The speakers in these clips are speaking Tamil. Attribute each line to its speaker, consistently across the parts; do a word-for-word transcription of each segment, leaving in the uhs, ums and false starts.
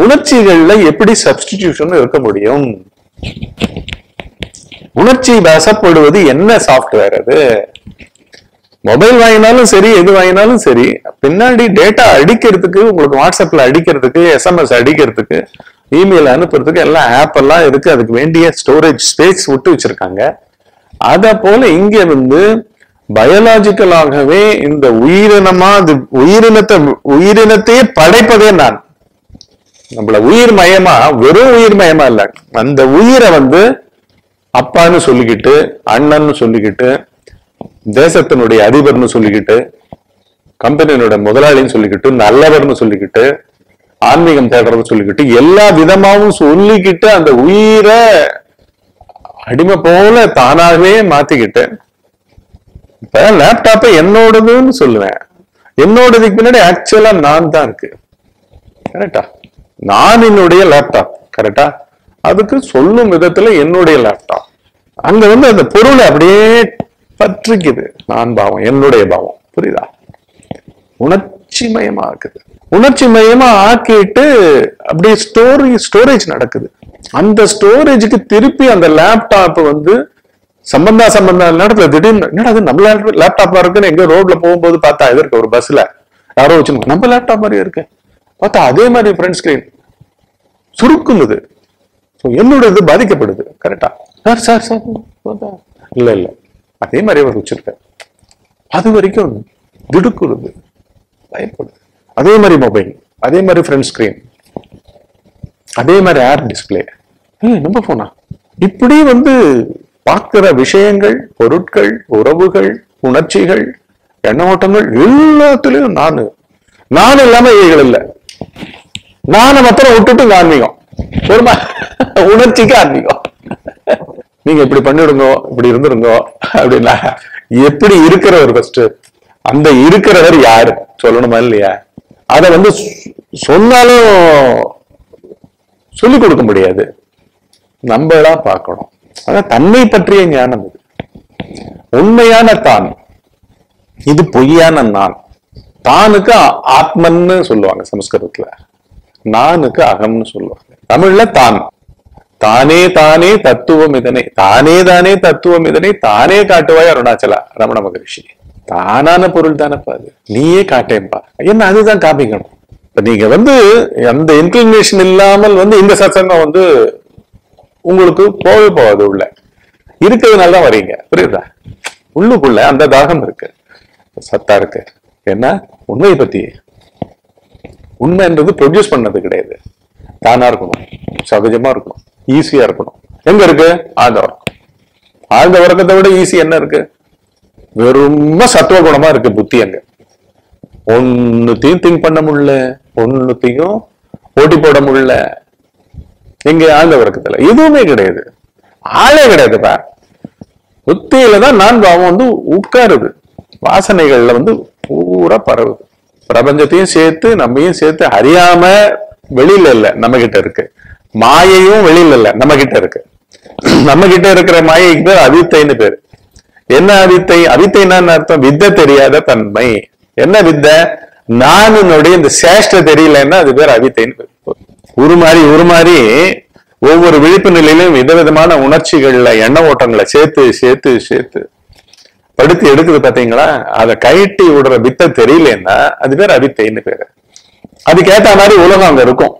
Speaker 1: உணர்ச்சிகள்ல எப்படி சப்ஸ்டிடியூஷன் இருக்க முடியும்? உணர்ச்சி வசப்படுவது என்ன சாஃப்ட்வேர் அது? மொபைல் வாங்கினாலும் சரி, எது வாங்கினாலும் சரி, பின்னாடி டேட்டா அடிக்கிறதுக்கு, உங்களுக்கு வாட்ஸ்அப்ல அடிக்கிறதுக்கு, எஸ்எம்எஸ் அடிக்கிறதுக்கு, இமெயில் அனுப்புறதுக்கு எல்லாம் ஆப் எல்லாம் இருக்கு. அதுக்கு வேண்டிய ஸ்டோரேஜ் ஸ்பேஸ் விட்டு வச்சிருக்காங்க. அத போல இங்க வந்து பயாலாஜிக்கலாகவே இந்த உயிரினமா, அது உயிரினத்தை உயிரினத்தையே படைப்பதே நான். நம்மள உயிர் மயமா, வெறும் உயிர் மயமா இல்ல, அந்த உயிரை வந்து அப்பான்னு சொல்லிக்கிட்டு, அண்ணன்னு சொல்லிக்கிட்டு, தேசத்தினுடைய அதிபர்னு சொல்லிக்கிட்டு, கம்பெனியோட முதலாளின்னு சொல்லிக்கிட்டு, நல்லவர்னு சொல்லிக்கிட்டு, ஆன்மீகம் தேடுறது சொல்லிக்கிட்டு, எல்லா விதமாவும் சொல்லிக்கிட்டு அந்த உயிரை அடிமை போல தானாகவே மாத்திக்கிட்டு, இப்ப லேப்டாப்பை என்னோடதுன்னு சொல்லுவேன். என்னோடதுக்கு பின்னாடி ஆக்சுவலா நான் தான் இருக்கு. கரெக்டா? நான் என்னுடைய லேப்டாப். கரெக்டா? அதுக்கு சொல்லும் விதத்துல என்னுடைய லேப்டாப். அங்க வந்து அந்த பொருளை அப்படியே பற்றிக்குது. நான் பாவம், என்னுடைய பாவம். புரியுதா? உணர்ச்சி மயமா இருக்குது. உணர்ச்சி மயமா ஆக்கிட்டு அப்படியே ஸ்டோரி ஸ்டோரேஜ் நடக்குது. அந்த ஸ்டோரேஜுக்கு திருப்பி அந்த லேப்டாப் வந்து சம்பந்தா சம்பந்தா நேரத்துல திடீர்னு என்னடா அது நம்ம லேப்டாப்பா இருக்குன்னு எங்க ரோட்ல போகும்போது பார்த்தா இது இருக்கு, ஒரு பஸ்ல யாரோ வச்சு நம்ம லேப்டாப் மாதிரியே இருக்கு, பார்த்தா அதே மாதிரி ஃப்ரண்ட் ஸ்கிரீன் சுருக்குது. என்னோட இது பாதிக்கப்படுது. கரெக்டா? சார் சார் சார் இல்ல இல்ல அதே மாதிரி அவர் வச்சிருக்க, அது வரைக்கும் திடுக்குறது, பயப்படுது. அதே மாதிரி மொபைல், அதே மாதிரி ஃப்ரண்ட் ஸ்கிரீன், அதே மாதிரி ஏர் டிஸ்பிளே, நம்ம போனா இப்படி வந்து பார்க்கிற விஷயங்கள், பொருட்கள், உறவுகள், உணர்ச்சிகள், எண்ண ஓட்டங்கள் எல்லாத்துலயும் நானு நான் இல்லாம இவைகள் இல்லை. நானை மாத்திரம் விட்டுட்டு ஆன்மீகம், ஒரு உணர்ச்சிக்கு ஆன்மீகம். நீங்க இப்படி பண்ணிடுங்க, இப்படி இருந்துருங்க அப்படின்னா எப்படி இருக்கிறவர் ஃபர்ஸ்ட்? அந்த இருக்கிறவர் யாரு சொல்லணுமா இல்லையா? அத வந்து சொன்னாலும் சொல்லிக் கொடுக்க முடியாது, நம்மளா பார்க்கணும். அதான் தன்னை பற்றிய ஞானம். இது உண்மையான தான், இது பொய்யான நான். தானுக்கு ஆத்மன்னு சொல்லுவாங்க சமஸ்கிருதத்துல, நானுக்கு அகம்னு சொல்லுவாங்க தமிழ்ல. தான் தானே தானே தத்துவம் இதனை, தானே தானே தத்துவம் இதனை தானே காட்டுவாய் அருணாச்சலா ரமண மகரிஷி. தானான பொருள் தானப்பா அது, நீயே காட்டேன்பா. என்ன அதுதான் காமிக்கணும். இப்ப நீங்க வந்து அந்த இன்க்ளினேஷன் இல்லாமல் வந்து இந்த சத்சங்கம் வந்து உங்களுக்கு போவே போகாது. உள்ள இருக்கிறதுனால தான் வரீங்க. புரியுதா? உள்ளுக்குள்ள அந்த தாகம் இருக்கு, சத்தா இருக்கு. என்ன உண்மையை பத்தி, உண்மைன்றது ப்ரொடியூஸ் பண்ணது கிடையாது. தானா இருக்கணும், சகஜமா இருக்கணும், ஈஸியா இருக்கணும். எங்க இருக்கு? ஆழ்ந்த உறக்கம். ஆழ்ந்த உறக்கத்தை விட ஈஸி என்ன இருக்கு? வெறும சத்துவ குணமா இருக்கு புத்தி. அங்க ஒன்னுத்தையும் திங்க் பண்ண முடியல, ஒன்னுத்தையும் போட்டி போட முடியல. எங்க? ஆழ்ந்த உறக்கத்துல எதுவுமே கிடையாது, ஆளே கிடையாதுப்பா. புத்தியில தான் நான் பாவம் வந்து உட்காருது, வாசனைகள்ல வந்து பூரா பரவுது. பிரபஞ்சத்தையும் சேர்த்து நம்மையும் சேர்த்து அறியாம வெளியில இல்ல, நம்ம கிட்ட இருக்கு. மாயையும் வெளியில இல்ல, நம்ம கிட்ட இருக்கு. நம்ம கிட்ட இருக்கிற மாயைக்கு பேர் அவித்தைன்னு பேரு. என்ன அவித்தை? அவித்தைன்னா அர்த்தம் வித்தை தெரியாத தன்மை. என்ன வித்தை? நானுடைய இந்த சேஷ்ட தெரியலன்னா அது பேர் அவித்தைன்னு பேர். உருமாறி உருமாறி ஒவ்வொரு விழிப்பு நிலையிலும் விதவிதமான உணர்ச்சிகள்ல எண்ண ஓட்டங்களை சேர்த்து சேர்த்து சேர்த்து படுத்தி எடுக்குது பாத்தீங்களா? அதை கழட்டி விடுற வித்தை தெரியலன்னா அது பேர் அவித்தைன்னு பேரு. அதுக்கேத்த மாதிரி உலகம் அங்க இருக்கும்.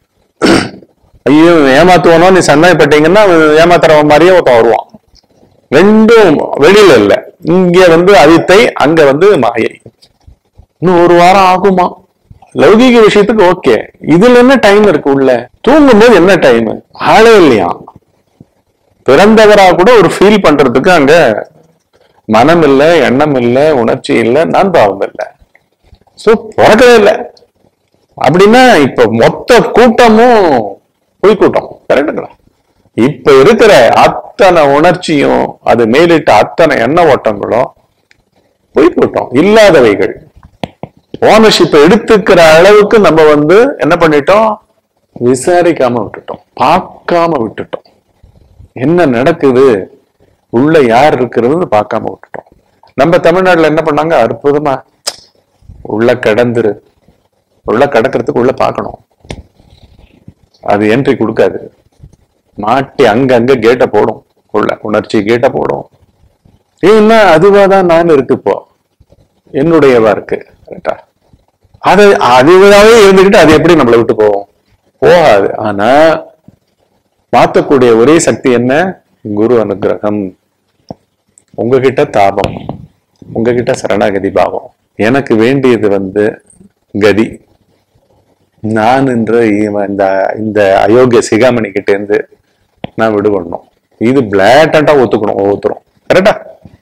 Speaker 1: ஐயோ ஏமாத்துவானோ நீ சந்தேகப்பட்டீங்கன்னா ஏமாத்துறவன் மாதிரியே ஒருத்தன் வருவான். ரெண்டும் வெளியில இல்ல, இங்க வந்து அவித்தை, அங்க வந்து மாயை. இன்னும் ஒரு வாரம் ஆகுமா? லௌகீக விஷயத்துக்கு ஓகே, இதுல என்ன டைம் இருக்கு? உள்ள தூங்கும் போது என்ன டைம்? ஆளே இல்லையா? பிறந்தவரா கூட ஒரு ஃபீல் பண்றதுக்கு அங்க மனம் இல்லை, எண்ணம் இல்லை, உணர்ச்சி இல்லை, நான் பாவம் இல்லை. சோ பிறக்கவே இல்லை அப்படின்னா இப்ப மொத்த கூட்டமும் பொய் கூட்டம். கரெக்டுங்களா? இப்ப இருக்கிற அத்தனை உணர்ச்சியும் அது மேலிட்ட அத்தனை எண்ண ஓட்டங்களும் பொய் கூட்டம், இல்லாதவைகள். ஓனர்ஷிப் எடுத்துக்கிற அளவுக்கு நம்ம வந்து என்ன பண்ணிட்டோம்? விசாரிக்காம விட்டுட்டோம், பார்க்காம விட்டுட்டோம். என்ன நடக்குது உள்ள, யார் இருக்கிறதுன்னு பார்க்காம விட்டுட்டோம். நம்ம தமிழ்நாட்டுல என்ன பண்ணாங்க? அற்புதமா உள்ள கடந்துரு, உள்ள கடக்கிறதுக்கு உள்ள பார்க்கணும். அது என்ட்ரி கொடுக்காது. மாட்டி அங்க அங்க கேட்ட போடும், உள்ள உணர்ச்சி கேட்ட போடும். ஏன்னா அதுவாதான் நான் இருக்கு, இப்போ என்னுடையவா இருக்கு. கரெக்டா? அது அதுவாவே இருந்துகிட்டு அது எப்படி நம்மளை விட்டு போவோம்? போகாது. ஆனா மாத்தக்கூடிய ஒரே சக்தி என்ன? குரு அனுகிரகம். உங்ககிட்ட தாபம், உங்ககிட்ட சரணாகதி பாவம். எனக்கு வேண்டியது வந்து கதி. நான் என்ற இந்த இந்த அயோக்கிய சிகாமணி கிட்ட இருந்து நான் விடுபடணும். இது பிளாட்டண்டா ஒத்துக்கணும் ஒவ்வொருத்தரும். கரெக்டா?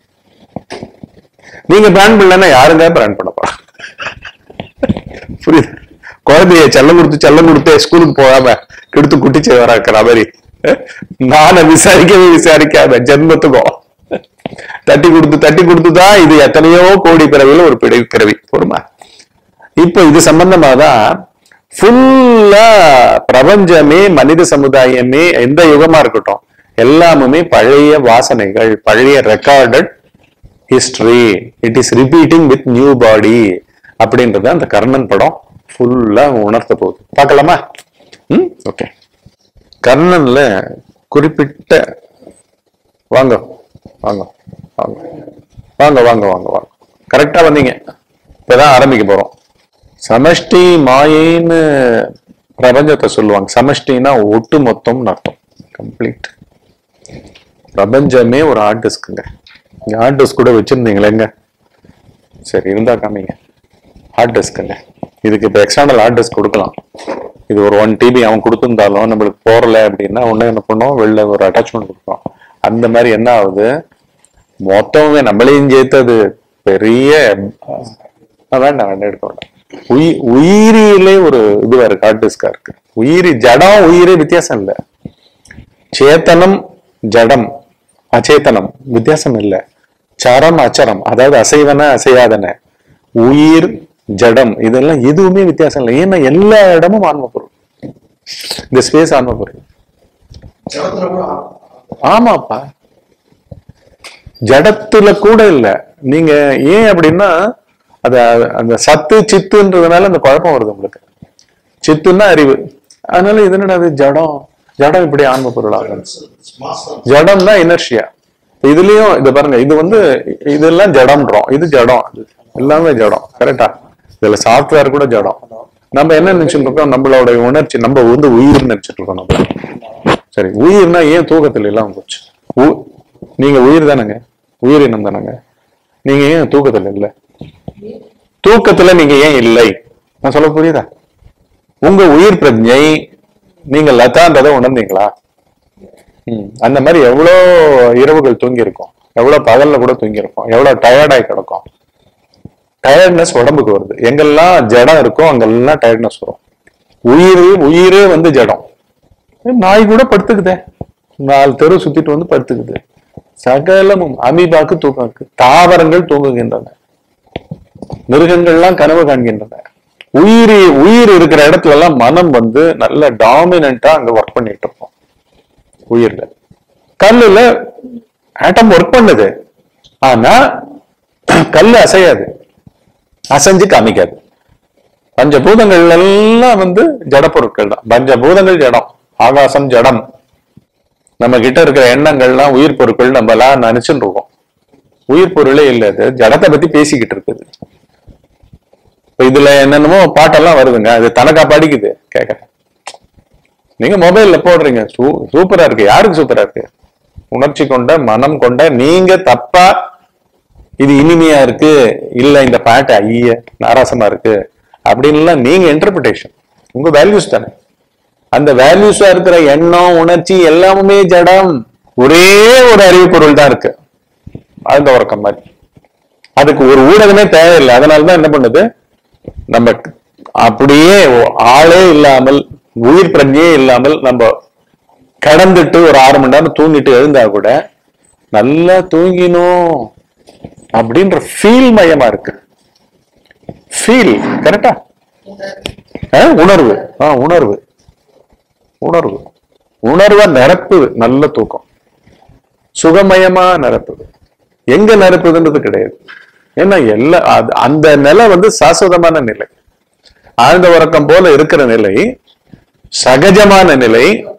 Speaker 1: நீங்க பிளான் பண்ணலன்னா யாருங்க பிளான் பண்ணப்பா? புரியுது? குழந்தைய செல்லம் கொடுத்து செல்லம் கொடுத்து ஸ்கூலுக்கு போகாம கெடுத்து குட்டிச்சு வர இருக்கிற மாதிரி நான விசாரிக்கவே விசாரிக்காம ஜென்மத்துக்கும் தட்டி கொடுத்து தட்டி கொடுத்துதான் இது எத்தனையோ கோடி பிறவில ஒரு பிறவி பிறவி பொறுமா. இப்ப இது சம்பந்தமாதான் ஃபுல்லா பிரபஞ்சமே மனித சமுதாயமே எந்த யுகமா இருக்கட்டும் எல்லாமுமே பழைய வாசனைகள், பழைய recorded history. It is repeating with new body அப்படின்றத அந்த கர்ணன் படம் ஃபுல்லா உணர்த்த போகுது. பார்க்கலாமா? ம் ஓகே. கர்ணன்ல குறிப்பிட்ட வாங்க வாங்க வாங்க வாங்க வாங்க வாங்க வாங்க கரெக்டா வந்தீங்க. இப்பதான் ஆரம்பிக்க போறோம். சமஷ்டி மாயின்னு பிரபஞ்சத்தை சொல்லுவாங்க. சமஷ்டினா ஒட்டு மொத்தம்னு அர்த்தம், கம்ப்ளீட். பிரபஞ்சமே ஒரு ஹார்ட் டிஸ்க்குங்க. இங்க ஹார்ட் டிஸ்க் கூட வச்சிருந்தீங்களேங்க? சரி, இருந்தா காமிங்க. ஹார்ட் டிஸ்க்குங்க. இதுக்கு இப்போ எக்ஸ்டர்னல் ஹார்ட் டிஸ்க் கொடுக்கலாம். இது ஒரு ஒன் டிபி அவன் கொடுத்துருந்தாலும் நம்மளுக்கு போறல அப்படின்னா ஒண்ணு என்ன பண்ணோம், வெளில ஒரு அட்டாச்மெண்ட் கொடுப்போம். அந்த மாதிரி என்ன ஆகுது, மொத்தமே நம்மளையும் சேர்த்தது பெரிய வேண்டாம் வேண்டாம் எடுக்க வேண்டாம். உயி உயிரிலே ஒரு இதுவா இருக்கு, ஹார்ட் டிஸ்கா இருக்கு. உயிரி ஜடம் உயிரே வித்தியாசம் இல்லை. சேத்தனம் ஜடம் அச்சேதனம் வித்தியாசம் இல்லை. சரம் அச்சரம், அதாவது அசைவன அசையாதன, உயிர் ஜடம், இதெல்லாம் எதுவுமே வித்தியாசம் இல்லை. ஏன்னா எல்லா இடமும் ஆன்ம பொருள். இந்த ஸ்பேஸ் ஆன்ம பொருள். ஆமாப்பா, ஜடத்துல கூட இல்ல. நீங்க ஏன் அப்படின்னா அத அந்த சத்து சித்துன்றதுனால அந்த குழப்பம் வருது உங்களுக்கு. சித்துன்னா அறிவு, அதனால இது என்னடா அது ஜடம், ஜடம் இப்படி ஆன்ம பொருள் ஆகும். ஜடம் தான் இனர்ஷியா. இதுலயும் இத பாருங்க, இது வந்து இதெல்லாம் ஜடம்ன்றோம், இது ஜடம், எல்லாமே ஜடம். கரெக்டா? இதுல சாஃப்ட்வேர் கூட ஜடம். நம்ம என்ன நினைச்சுட்டு இருக்கோம், நம்மளோட உணர்ச்சி, நம்ம வந்து உயிர் நினைச்சிட்டு இருக்கோம் நம்ம. சரி, உயிர்னா ஏன் தூக்கத்துல எல்லாம் போச்சு? நீங்க உயிர் தானங்க, உயிரினம் தானங்க. நீங்க ஏன் தூக்கத்துல இல்லை? தூக்கத்துல நீங்க ஏன் இல்லை? நான் சொல்ல புரியுதா? உங்க உயிர் பிரஜை நீங்க லதான்றதை உணர்ந்தீங்களா? உம் அந்த மாதிரி எவ்வளோ இரவுகள் தூங்கி இருக்கும், எவ்வளவு பகல்ல கூட தூங்கி இருக்கும், எவ்வளவு டயர்டாகி கிடக்கும். டயர்ட்னஸ் உடம்புக்கு வருது. எங்கெல்லாம் ஜடம் இருக்கோ அங்கெல்லாம் டயர்ட்னஸ் வரும். உயிர் உயிரே வந்து ஜடம். நாய் கூட படுத்துக்குதே, நாலு தெரு சுத்திட்டு வந்து படுத்துக்குது. சகலமும் அமீபாக்கு தூக்கம் இருக்கு, தாவரங்கள் தூங்குகின்றன, மிருகங்கள்லாம் கனவு காண்கின்றன. உயிரி உயிர் இருக்கிற இடத்துல எல்லாம் மனம் வந்து நல்ல டாமினண்டா அங்க ஒர்க் பண்ணிட்டு இருக்கோம். உயிர்ல கல்லுல ஆட்டம் ஒர்க் பண்ணுது, ஆனா கல்லு அசையாது, அசைஞ்சு காமிக்காது. பஞ்சபூதங்கள் எல்லாம் வந்து ஜட பொருட்கள் தான். பஞ்சபூதங்கள் ஜடம், ஆகாசம் ஜடம். நம்ம கிட்ட இருக்கிற எண்ணங்கள்லாம் உயிர் பொருட்கள் நம்ம எல்லாம் நினைச்சுட்டு இருக்கோம். உயிர் பொருளே இல்லை, அது ஜடத்தை பத்தி பேசிக்கிட்டு இருக்குது. இதுல என்னென்னமோ பாட்டெல்லாம் வருதுங்க, அது தனக்கா படிக்குது. கேட்கறேன், நீங்க மொபைல்ல போடுறீங்க, சூ சூப்பரா இருக்கு. யாருக்கு சூப்பரா இருக்கு? உணர்ச்சி கொண்ட மனம் கொண்ட நீங்க தப்பா இது இனிமையா இருக்கு, இல்ல இந்த பாட்டு ஐய நாராசமா இருக்கு அப்படின்லாம் நீங்க இன்டர்பிரேஷன், உங்க வேல்யூஸ் தானே. அந்த வேல்யூஸா இருக்கிற எண்ணம் உணர்ச்சி எல்லாமே ஜடம். ஒரே ஒரு அறிவு பொருள் தான் இருக்கு, ஆழ்ந்த உறக்கம் மாதிரி. அதுக்கு ஒரு ஊடகமே தேவையில்லை. அதனாலதான் என்ன பண்ணுது, நம்ம அப்படியே ஆளே இல்லாமல் உயிர் பிரஜையே இல்லாமல் நம்ம கடந்துட்டு ஒரு ஆறு மணி நேரம் தூங்கிட்டு எழுந்தா கூட நல்லா தூங்கினோம் அப்படின்ற ஃபீல் மயமா இருக்கு. ஃபீல் கரெக்டா? உணர்வு, ஆஹ் உணர்வு உணர்வு உணர்வா நிரப்புது. நல்ல தூக்கம் சுகமயமா நிரப்புது. எங்க நிரப்புதுன்றது கிடையாது. ஏன்னா எல்லா அந்த நிலை வந்து சாஸ்வதமான நிலை, ஆழ்ந்த உறக்கம் போல இருக்கிற நிலை. சகஜமான நிலை.